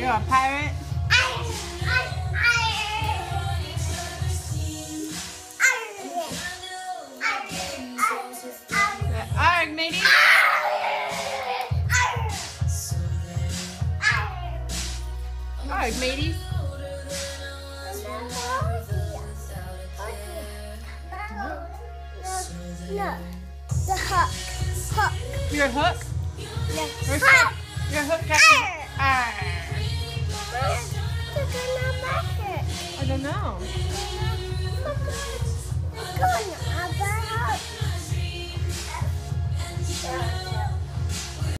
You're a pirate? Arg, matey. Arg, matey. No, the hook. Hook. You're a hook? Yes. You're a hook, Captain. I don't know. Come on,